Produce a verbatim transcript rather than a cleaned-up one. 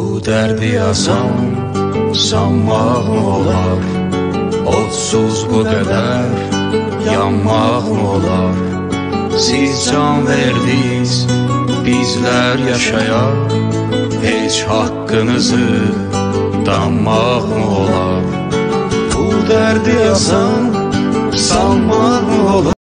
Bu dərdi yazan sanmaq mı olar? Odsuz bu qədər yanmaq mı olar? Siz can verdiniz, bizlər yaşayaq, heç haqqınızı danmaq mı olar? Bu dərdi yazan sanmaq mı olar?